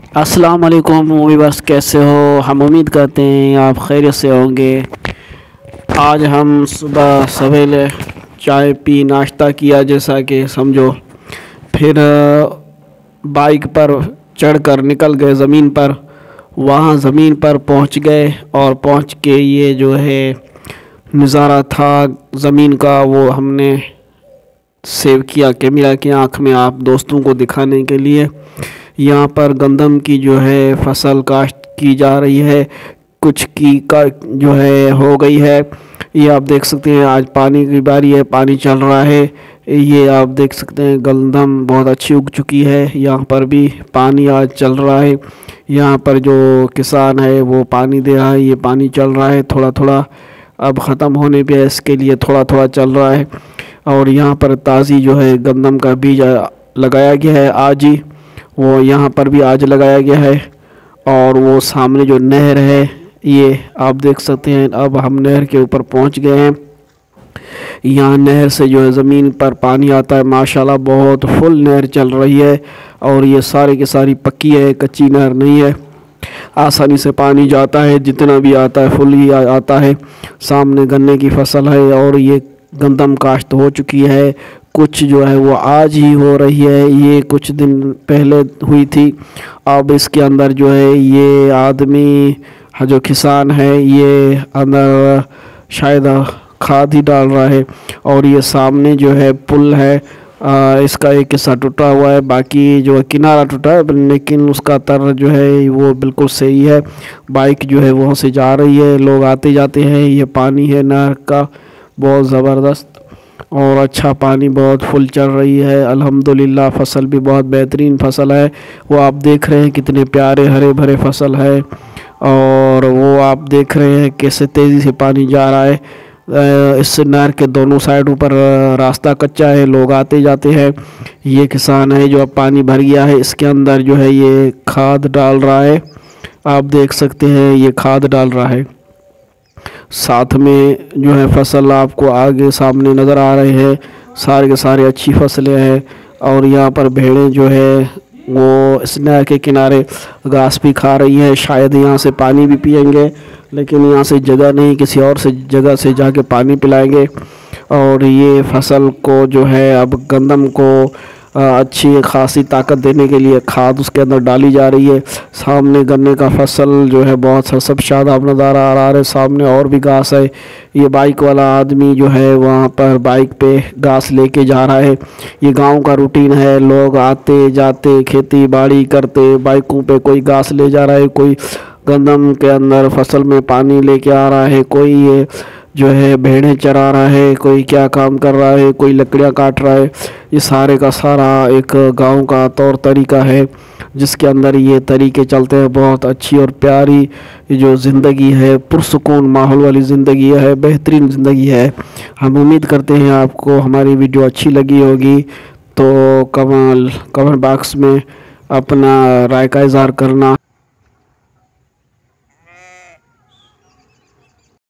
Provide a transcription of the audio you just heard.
अस्सलाम वालेकुम व्यूअर्स, कैसे हो? हम उम्मीद करते हैं आप खैरियत से होंगे। आज हम सुबह सवेरे चाय पी नाश्ता किया जैसा कि समझो, फिर बाइक पर चढ़कर निकल गए ज़मीन पर। वहाँ ज़मीन पर पहुँच गए और पहुँच के ये जो है नज़ारा था ज़मीन का, वो हमने सेव किया कैमरा की आँख में आप दोस्तों को दिखाने के लिए। यहाँ पर गंदम की जो है फसल काश्त की जा रही है, कुछ की का जो है हो गई है। ये आप देख सकते हैं, आज पानी की बारी है, पानी चल रहा है। ये आप देख सकते हैं गंदम बहुत अच्छी उग चुकी है। यहाँ पर भी पानी आज चल रहा है। यहाँ पर जो किसान है वो पानी दे रहा है, ये पानी चल रहा है थोड़ा थोड़ा, अब ख़त्म होने पे है, इसके लिए थोड़ा थोड़ा चल रहा है। और यहाँ पर ताज़ी जो है गंदम का बीज लगाया गया है आज ही, वो यहाँ पर भी आज लगाया गया है। और वो सामने जो नहर है ये आप देख सकते हैं। अब हम नहर के ऊपर पहुँच गए हैं। यहाँ नहर से जो है ज़मीन पर पानी आता है, माशाल्लाह बहुत फुल नहर चल रही है। और ये सारी की सारी पक्की है, कच्ची नहर नहीं है। आसानी से पानी जाता है, जितना भी आता है फुल ही आता है। सामने गन्ने की फसल है और ये गंदम काश्त हो चुकी है। कुछ जो है वो आज ही हो रही है, ये कुछ दिन पहले हुई थी। अब इसके अंदर जो है ये आदमी जो किसान है ये अंदर शायद खाद ही डाल रहा है। और ये सामने जो है पुल है, इसका एक हिस्सा टूटा हुआ है, बाकी जो किनारा टूटा है, लेकिन उसका तर जो है वो बिल्कुल सही है। बाइक जो है वहाँ से जा रही है, लोग आते जाते हैं। ये पानी है नहर का बहुत ज़बरदस्त और अच्छा पानी, बहुत फुल चल रही है अल्हम्दुलिल्लाह। फसल भी बहुत बेहतरीन फसल है, वो आप देख रहे हैं कितने प्यारे हरे भरे फसल है। और वो आप देख रहे हैं कैसे तेज़ी से पानी जा रहा है। इस नहर के दोनों साइड ऊपर रास्ता कच्चा है, लोग आते जाते हैं। ये किसान है जो अब पानी भर गया है, इसके अंदर जो है ये खाद डाल रहा है, आप देख सकते हैं ये खाद डाल रहा है। साथ में जो है फसल आपको आगे सामने नज़र आ रहे हैं, सारे के सारे अच्छी फसलें हैं। और यहाँ पर भेड़ें जो है वो इस नहर के किनारे घास भी खा रही है, शायद यहाँ से पानी भी पिएंगे, लेकिन यहाँ से जगह नहीं, किसी और से जगह से जाके पानी पिलाएंगे। और ये फसल को जो है अब गंदम को अच्छी खासी ताकत देने के लिए खाद उसके अंदर डाली जा रही है। सामने गन्ने का फसल जो है बहुत सब शादाब नज़ारा आ रहा है, सामने और भी घास है। ये बाइक वाला आदमी जो है वहाँ पर बाइक पे घास लेके जा रहा है। ये गांव का रूटीन है, लोग आते जाते खेती बाड़ी करते बाइकों पे, कोई घास ले जा रहा है, कोई गंदम के अंदर फसल में पानी लेके आ रहा है, कोई ये जो है भेड़ें चरा रहा है, कोई क्या काम कर रहा है, कोई लकड़ियाँ काट रहा है। ये सारे का सारा एक गांव का तौर तरीका है जिसके अंदर ये तरीके चलते हैं। बहुत अच्छी और प्यारी ये जो ज़िंदगी है, पुरसुकून माहौल वाली ज़िंदगी है, बेहतरीन ज़िंदगी है। हम उम्मीद करते हैं आपको हमारी वीडियो अच्छी लगी होगी, तो कमेंट बॉक्स में अपना राय का इज़हार करना।